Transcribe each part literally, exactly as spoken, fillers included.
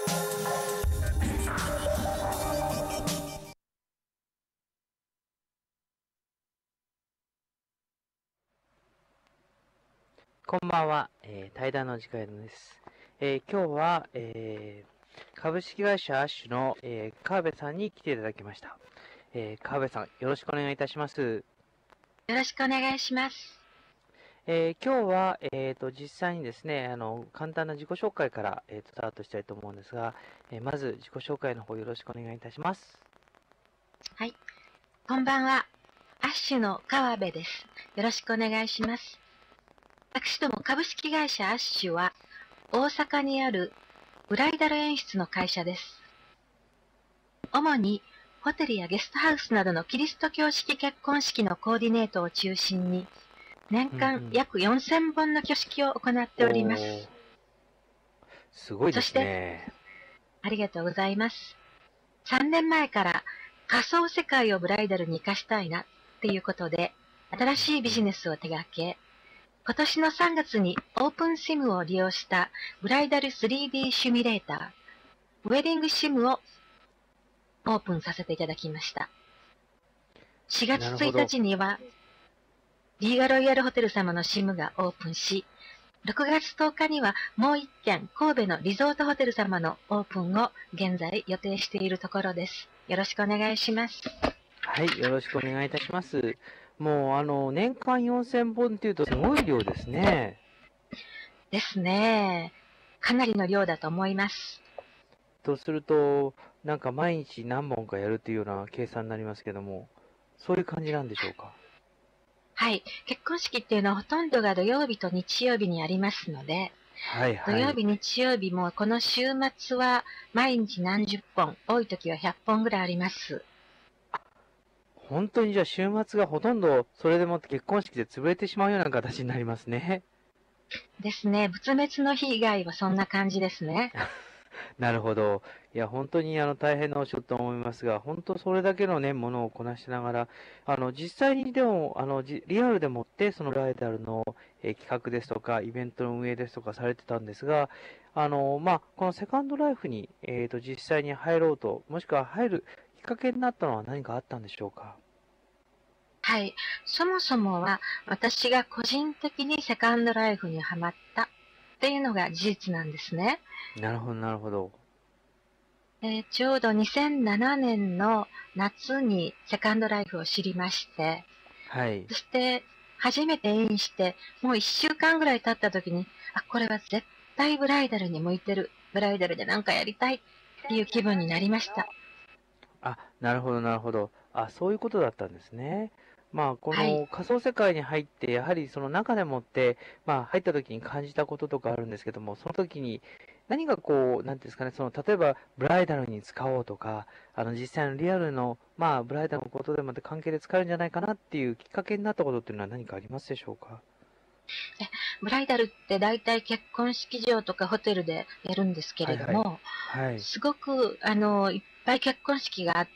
こんばんは、えー、対談の時間です。えー、今日は、えー、株式会社アッシュの、えー、川辺さんに来ていただきました。えー、川辺さん、よろしくお願いいたします。 よろしくお願いします。 えー、今日は、えーと、実際にですね、あの、簡単な自己紹介から、えーと、スタートしたいと思うんですが、えー、まず自己紹介の方よろしくお願いいたします。 はい。こんばんは。アッシュの川辺です。よろしくお願いします。私ども株式会社アッシュは、大阪にあるブライダル演出の会社です。主に、ホテルやゲストハウスなどのキリスト教式結婚式のコーディネートを中心に、年間約よんせんぼんの挙式を行っております。 すごいですね。 そして、ありがとうございます。さんねんまえから仮想世界をブライダルに活かしたいなっていうことで、新しいビジネスを手掛け、今年のさんがつにオープンシムを利用したブライダル スリーディー シミュレーター、ウェディングシムをオープンさせていただきました。しがつついたちには、リーガロイヤルホテル様のシムがオープンし、ろくがつとおかにはもう一軒神戸のリゾートホテル様のオープンを現在予定しているところです。よろしくお願いします。 はい、よろしくお願いいたします。もう、あの、年間よんせんぼんっていうとすごい量ですね。 ですね。かなりの量だと思います。 とすると、なんか毎日何本かやるっていうような計算になりますけども、そういう感じなんでしょうか。 はい。結婚式っていうのはほとんどが土曜日と日曜日にありますので、 はいはい、 土曜日、日曜日もこの週末は毎日何十本、多い時はひゃっぽんぐらいあります。 本当にじゃあ週末がほとんどそれでもって結婚式で潰れてしまうような形になりますね。 ですね。仏滅の日以外はそんな感じですね。 なるほど。いや、本当にあの大変なお仕事と思いますが、本当それだけのね、ものをこなしながら、あの、実際にでも、あの、じリアルでもって、そのブライダルの、えー企画ですとか、イベントの運営ですとかされてたんですが、あの、まあ、このセカンドライフに、えっと、実際に入ろうと、もしくは入るきっかけになったのは何かあったんでしょうか。 はい。そもそもは私が個人的にセカンドライフにハマったっていうのが事実なんですね。 なるほど、なるほど。 えーちょうどにせんななねんの夏にセカンドライフを知りまして、 はい。 そして初めてインして、もういっしゅうかんぐらい経った時に、あ、これは絶対ブライダルに向いてる。ブライダルでなんかやりたいっていう気分になりました。 あ、なるほど、なるほど。あ、そういうことだったんですね。まあ、こはい。 の仮想世界に入って、やはりその中でもって、まあ、入った時に感じたこととかあるんですけども、その時に何がこう、なんていうんですかね、その、例えば、ブライダルに使おうとか、あの、実際のリアルの、まあ、ブライダルのことでもって関係で使えるんじゃないかなっていうきっかけになったことっていうのは何かありますでしょうか。 えブライダルって大体結婚式場とかホテルでやるんですけはいはい。 れども、 はい。 すごく、あの、いっぱい結婚式があって、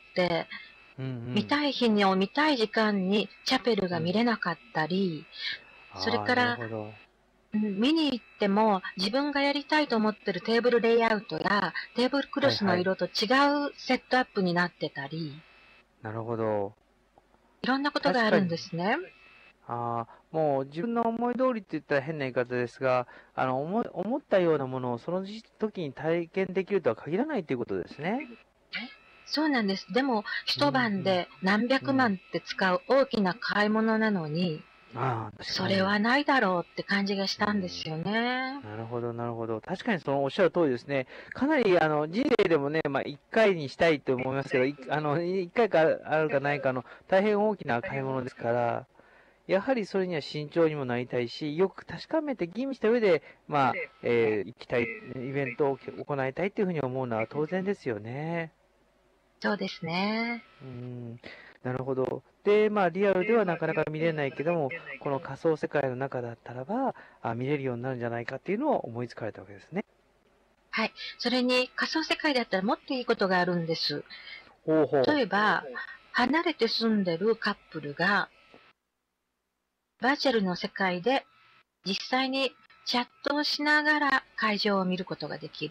うんうん。 見たい日に見たい時間にチャペルが見うん。 れなかったり、それああ、なるから、 ほど。 うん見に行っても自分がやりたいと思ってるテーブルレイアウトやテーブルクロはいはい。 スの色と違うセットアップになってたり、 なるほど。 いろんなことがあるん確かに。 ですね。 ああ、もう自分の思い通りって言ったら変な言い方ですが、あの、思い、思ったようなものをその時時に体験できるとは限らないということですね。 そうなんです。でも、 う一晩ん、 で何うん、うん。 百万って使う大きな買い物なのに、 ああ、確そかに。 れはないだろうって感じがしうん。 たんですよね。 なるほど、なるほど。確かにそのおっしゃる通りですね。かなり、あの、人生でもね、まあ、一回にしたいと思いますけど、いあの、一回かあるかないかの大変大きな買い物ですから、やはりそれには慎重にもなりたいし、よく確かめて吟味した上で、まあ、えー行きたい、イベントを行いたいっていうふうに思うのは当然ですよね。 そうですね。 うん、なるほど。で、まあ、リアルではなかなか見れないけども、この仮想世界の中だったらば、あ、見れるようになるんじゃないかっていうのを思いつかれたわけですね。 はい。それに仮想世界だったらもっといいことがあるんです。 ほうほう。 例えば、離れて住んでるカップルがバーチャルの世界で実際にチャットをしながら会場を見ることができる。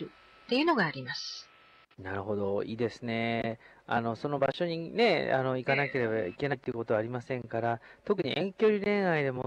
っていうのがあります。 なるほど、いいですね。あの、その場所にね、あの、行かなければいけないっていうことはありませんから、特に遠距離恋愛でもって、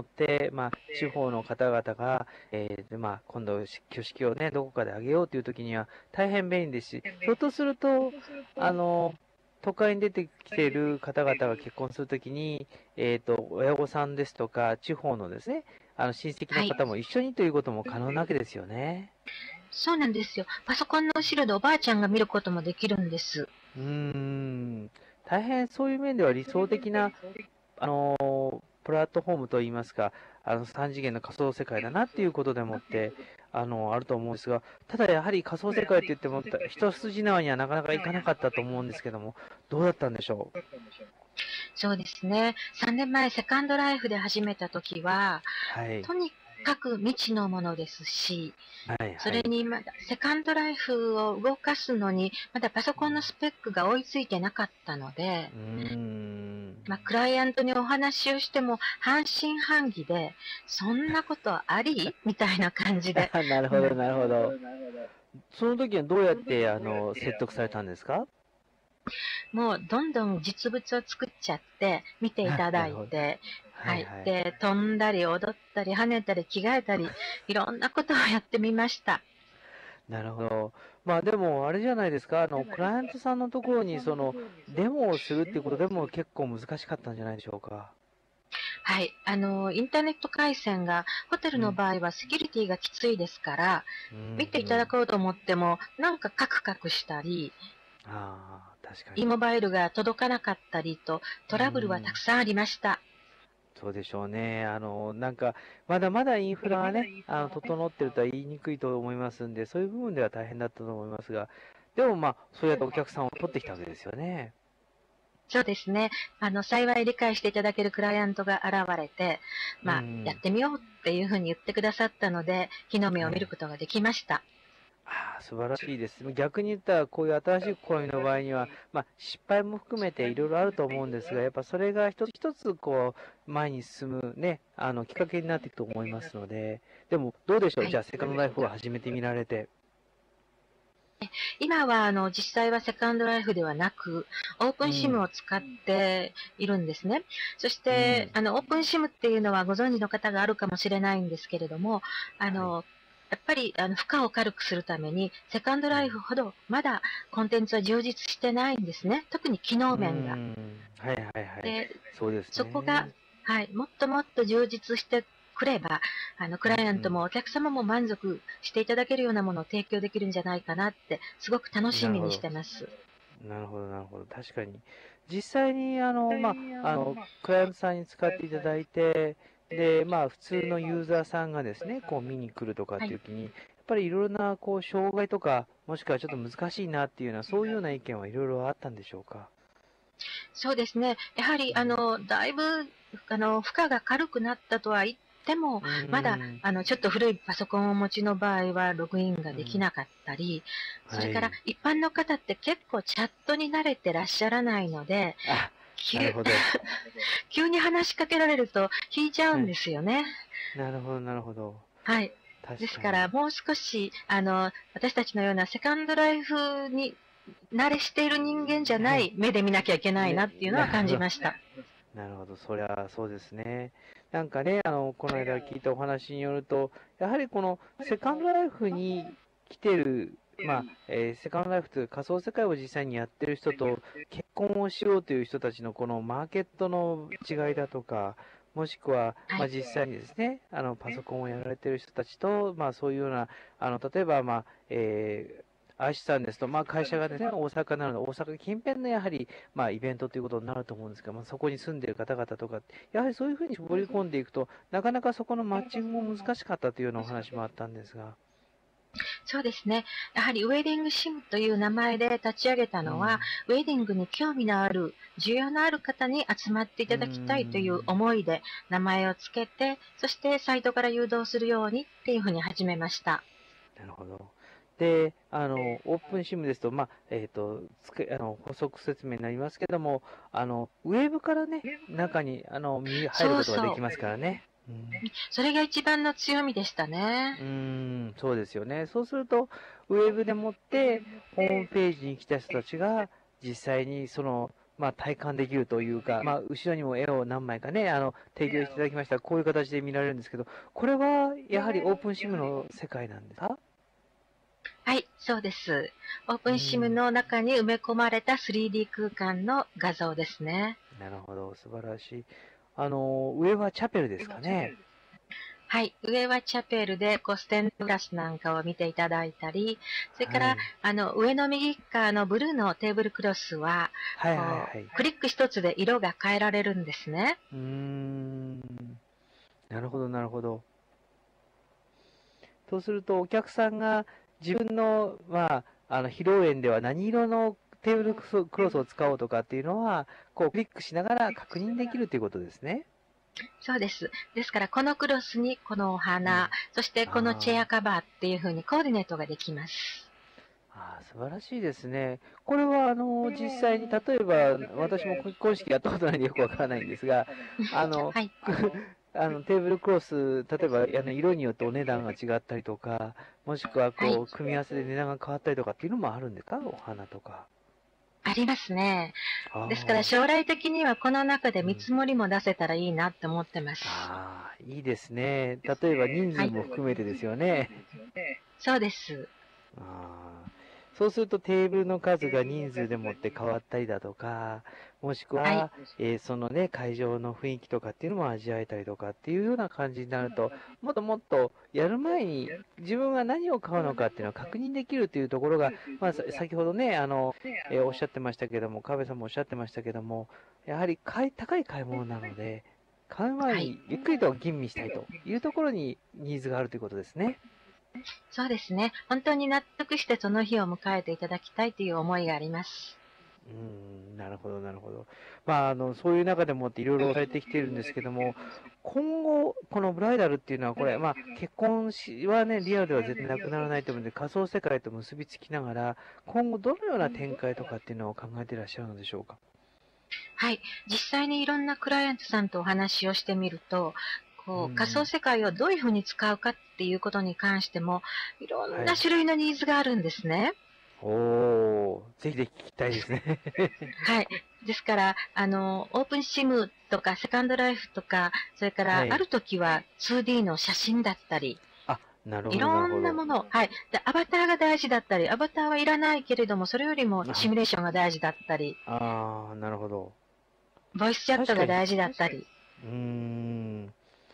まあ、地方の方々が、えーで、まあ、今度、し挙式をね、どこかであげようという時には大変便利ですし、ひょっとすると、あの、都会に出てきている方々が結婚するときに、えっと、親御さんですとか、地方のですね、あの、親戚はい。 の方も一緒にということも可能なわけですよね。 そうなんですよ。パソコンの後ろでおばあちゃんが見ることもできるんです。 うーん、大変そういう面では理想的な、あの、プラットフォームといいますか、あの、三次元の仮想世界だなっていうことでもって、あの、あると思うんですが、ただやはり仮想世界って言っても、た一筋縄にはなかなかいかなかったと思うんですけども、どうだったんでしょそうですね。さんねんまえ、セカンドライフで始めたときは、 う。はい、 とにかく未知のものですし、 はい、 そはい。 れにまだ、セカンドライフを動かすのに、まだパソコンのスペックが追いついてなかったので、 うーん。 まあ、クライアントにお話をしても半信半疑で、そんなことありみたいな感じで、 なるほど、 うん、 なるほど。その時はどうやって、あの、説得されたんですか？ もうどんどん実物を作っちゃって、見ていただなるほど。 いて、はい。 はいはい。 で、飛んだり踊ったり跳ねたり着替えたり、いろんなことをやってみました。 なるほど。まあでも、あれじゃないですか、あの、クライアントさんのところに、その、デモをするっていうことでも結構難しかったんじゃないでしょうか。 はい。あの、インターネット回線が、ホテルうん。 の場合はセキュリティがきついですから、 うん見ていうん。 ただこうと思っても、なんかカクカクしたり、 ああ、確か e に。 モバイルが届かなかったりと、トうラブルはたん。 くさんありました。 そうでしょうね。あの、なんか、まだまだインフラがね、あの、整ってるとは言いにくいと思いますんで、そういう部分では大変だったと思いますが、でもまあ、そうやってお客さんを取ってきたわけですよね。 そうですね。あの、幸い理解していただけるクライアントが現れて、 うまあ、やっん。 てみようっていうふうに言ってくださったので、日の目を見るはい。 ことができました。 ああ、素晴らしいです。逆に言ったら、こういう新しい試みの場合には、まあ、失敗も含めていろいろあると思うんですが、やっぱそれが一つ一つ、こう、前に進むね、あの、きっかけになっていくと思いますので、でも、どうでしょう。 はい。 じゃあ、セカンドライフを始めてみられて。 今は、あの、実際はセカンドライフではなく、オープンシムうん。 を使っているんですね。そして、 うん。 あの、オープンシムっていうのはご存知の方があるかもしれないんですけれども、あはい。 の、やっぱり、あの、負荷を軽くするために、セカンドライうん。 フほど、まだコンテンツは充実してないんですね。特に機能うー面が。 ん。はいはいはい。 で、 そうですそこが、 ね。 はい、もっともっと充実してくれば、あの、クうんうん。 ライアントもお客様も満足していただけるようなものを提供できるんじゃないかなって、すごく楽しみにしなるほど。 てます。 なるほど、なるほど。確かに。実際に、あの、まあ、あの、クライアントさんに使っていただいて、で、まあ、普通のユーザーさんがですね、こう見に来るとかっはい。 ていう時に、やっぱりいろいろな、こう、障害とか、もしくはちょっと難しいなっていうような、そういうような意見はいろいろあったんでしょうか。 そうですね。やはり、あの、だいぶ、あの、負荷が軽くなったとは言っても、 うん。うまだ、 ん。 あの、ちょっと古いパソコンをお持ちの場合は、ログインがうん。 できなかったり、それからはい。 一般の方って結構チャットに慣れてらっしゃらないので、 あ、なる急、 ほど。 急に話しかけられると引いちゃうんはい。 ですよね。 なるほど、なるほど。 はい。で確かに。 すから、もう少し、あの、私たちのようなセカンドライフに慣れしている人間じゃなはい。 い目で見なきゃいけないね、 なっていうのは感なるほど。 じました。 なるほど、そりゃそうですね。なんかね、あの、この間聞いたお話によると、やはりこのセカンドライフに来てる、まあ、えーセカンドライフという仮想世界を実際にやってる人と結婚をしようという人たちのこのマーケットの違いだとか、もしくは、まあ、 はい。 実際にですね、あの、パソコンをやられてる人たちと、まあ、そういうような、あの、例えば、まあ、えーアイシさんですと、まあ、会社がですね、大阪なので、大阪近辺のやはり、まあ、イベントということになると思うんですが、まあ、そこに住んでいる方々とか、やはりそういうふうに絞り込んでいくと、なかなかそこのマッチングも難しかったというようなお話もあったんですが。 そうですね。やはりウェディングシムという名前で立ち上げたのは、 うん。 ウェディングに興味のある、需要のある方に集まっていうーただきたいというん。 思いで名前をつけて、そしてサイトから誘導するようにっていうふうに始めました。 なるほど。で、あの、オープンシムですと、まあ、えっと、つけ、あの、補足説明になりますけども、あの、ウェブからね、中に、あの、見、入るそうそう。 ことができますからね。うん。 それが一番の強みでしたね。 うーん、そうですよね。そうすると、 ウェブでもってホームページに来た人たちが実際にその、まあ、体感できるというか、まあ、後ろにも絵を何枚かね、あの、提供していただきました。こういう形で見られるんですけど、これはやはりオープンシムの世界なんですか？ はい、そうです。オープンシムうん、 の中に埋め込まれた スリーディー 空間の画像ですね。 なるほど、素晴らしい。あの、上はチャペルですかね。 はい、上はチャペルでこうステンドグラスなんかを見ていただいたり、それからはい。 あの上の右側のブルーのテーブルクロスははいはいこはい。 うクリック一つで色が変えられるんですね。 うーん。なるほど、なるほど。そうすると、お客さんが自分の、まあ、あの、披露宴では何色のテーブルクロスクロスを使おうとかっていうのは、こう、クリックしながら確認できるということですね。 そうです。ですからこのクロスにこのおうん。 花、そしてこのチェアあカバーっていうふうにコーディネートができます。 あ、ああ、素晴らしいですね。これは、あの、実際に、例えば、私も結婚式やったことないんでよくわからないんですが、あの、 はい。 あの、テーブルクロス、例えば、あの、色によってお値段が違ったりとか、もしくは、 はい。 こう、組み合わせで値段が変わったりとかっていうのもあるんですか？お花とか。 ありますね。ですからああ、 将来的にはこの中でうん。 見積もりも出せたらいいなって思ってます。 ああ、いいですね。例えば人はい。 数も含めてですよね。 そうです。 ああ、そうするとテーブルの数が人数でもって変わったりだとか、もしくはい。 は、えーそのね、会場の雰囲気とかっていうのも味わえたりとかっていうような感じになると、もっともっとやる前に自分が何を買うのかっていうのを確認できるというところが、まあ、さ先ほどね、あの、えーおっしゃってましたけども、川辺さんもおっしゃってましたけども、やはり買い高い買い物なので、買う前はい。 にゆっくりと吟味したいというところにニーズがあるということですね。 そうですね。本当に納得してその日を迎えていただきたいという思いがあります。 うーん、なるほど、なるほど。まあ、あの、そういう中でもっていろいろされてきているんですけども、今後、このブライダルっていうのは、これ、まあ、結婚しはね、リアルでは絶対なくならないと思うんで、仮想世界と結びつきながら、今後どのような展開とかっていうのを考えていらっしゃるのでしょうか。 はい。実際にいろんなクライアントさんとお話をしてみると、 うこう仮想ん、 世界をどういうふうに使うかっていうことに関しても、いろんはい。 な種類のニーズがあるんですね。 おー、ぜひぜひ聞きたいですね。 はい。ですから、あの、オープンシムとかセカンドライフとか、それからあはい。 る時は ツーディー の写真だったり、 あ、なるほど、なるいろほど。 んなもの、はい。で、アバターが大事だったり、アバターはいらないけれども、それよりもシあ、 ミュレーションが大事だったり、 あー、なるほど。 ボイスチャッ確かに、 トが大事だったり、 うーん、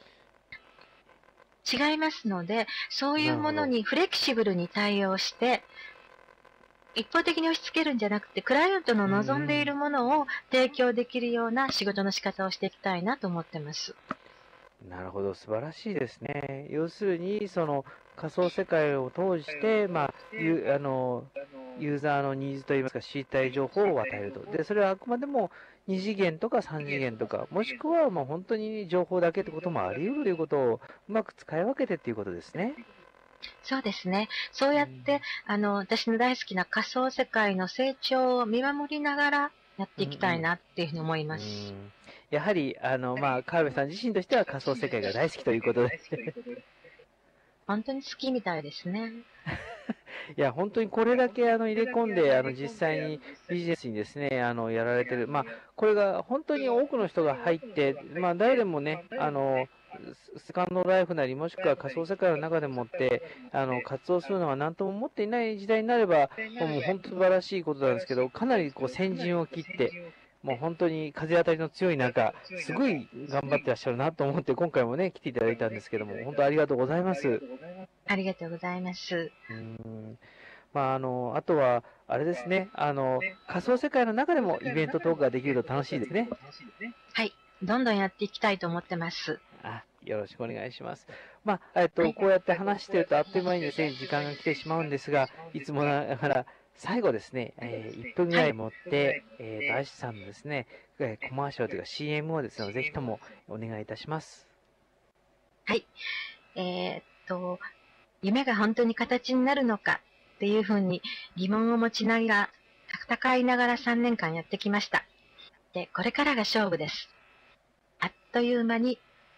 違いますので、そういうものなるほど。 にフレキシブルに対応して、一方的に押し付けるんじゃなくて、クライアントのうん、う望んでいるん。 ものを提供できるような仕事の仕方をしていきたいなと思ってます。 なるほど、素晴らしいですね。要するに、その仮想世界を通して、まあ、ユあのユーザーのニーズといいますか、知りたい情報を与えると。で、それはあくまでもに次元とかさん次元とか、もしくはもう本当に情報だけってこともあり得るということをうまく使い分けてっていうことですね。 そうですね。そううん、 やって、あの、私の大好きな仮想世界の成長を見守りながらやっていきたいうん、 なっていうふうに思いうん。うます。 ん。やはり、あの、まあ、川辺さん自身としては仮想世界が大好きということで。 本当に好きみたいですね。 いや、本当にこれだけあの入れ込んで、あの実際にビジネスにですね、あのやられてる、まあ、これが本当に多くの人が入って、まあ、誰でもね、あのセカンドライフなり、もしくは仮想世界の中でもって、あの活動するのは何とも思っていない時代になれば、もう本当素晴らしいことなんですけど、かなりこう先陣を切って、もう本当に風当たりの強い中、すごい頑張ってらっしゃるなと思って、今回もね、来ていただいたんですけども、本当ありがとうございます。 ありがとうございます。 うーんまあ、あの、あとは、あれですね、あの、仮想世界の中でもイベントトークができると楽しいですね。 はい。どんどんやっていきたいと思ってます。 あ、よろしくお願いします。まあ、えっと、 はい。 こうやって話してるとあっという間にですね、時間が来てしまうんですが、いつもながら、最後ですね、えー、いっぷんぐはい。 らい持って、えーと、アシさんのですね、えーコマーシャルというか シーエム をですね、ぜひともお願いいたします。 はい。えーっと、夢が本当に形になるのかっていうふうに疑問を持ちながら、戦いながらさんねんかんやってきました。で、これからが勝負です。あっという間に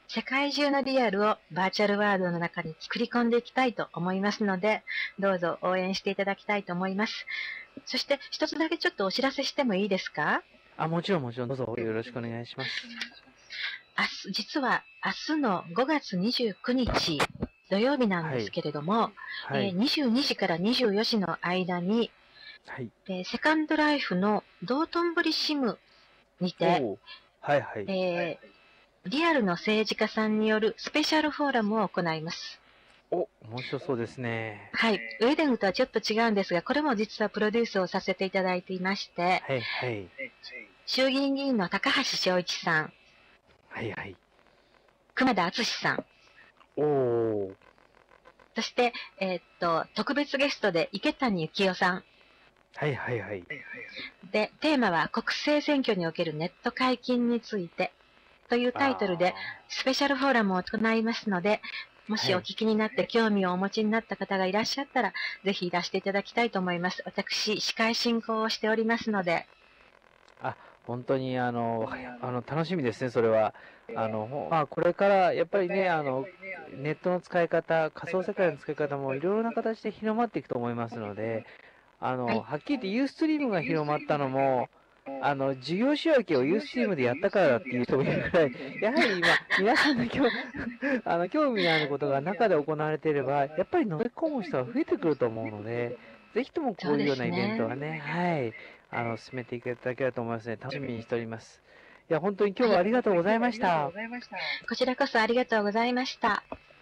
世界中のリアルをバーチャルワールドの中に作り込んでいきたいと思いますので、どうぞ応援していただきたいと思います。そして一つだけちょっとお知らせしてもいいですか？ あ、もちろんもちろん、どうぞよろしくお願いします。 明日、実は明日のごがつにじゅうくにち土曜日なんですけれども、 はい。 えーにじゅうにじからにじゅうよじの間に、 はい。 えーセカンドライフの道頓堀シムにて、 おーはいはい。 えーリアルの政治家さんによるスペシャルフォーラムを行います。 お、面白そうですね。 はい。ウェディングとはちょっと違うんですが、これも実はプロデュースをさせていただいていまして、 はいはい。 衆議院議員の高橋正一さん、 はいはい。 熊田敦さん、 おお。 そして、えーっと、特別ゲストで池谷幸雄さん。 はいはいはい。 で、テーマは国政選挙におけるネット解禁についてというタイトルでスペシャルフォーラムを行いますので、もしお聞きになって興味をお持ちになった方がいらっしゃったら、ぜひいらしていただきたいと思います。私、司会進行をしておりますので。 あ、本当にあの、あの楽しみですね、それは。あの、ほまあ、これからやっぱりね、あの、ネットの使い方、仮想世界の使い方もいろいろな形で広まっていくと思いますので、あの、 はい。 はっきり言ってユーストリームが広まったのも、あの、事業仕分けをユーストリームでやったからだっていう人もいるくらい、やはり今、皆さんの興あの興味のあることが中で行われていれば、やっぱり乗り込む人が増えてくると思うので、ぜひともこういうようなイベントはね、はい、あの、進めていただければと思いますね。楽しみにしております。いや、本当に今日はありがとうございました。 こちらこそありがとうございました。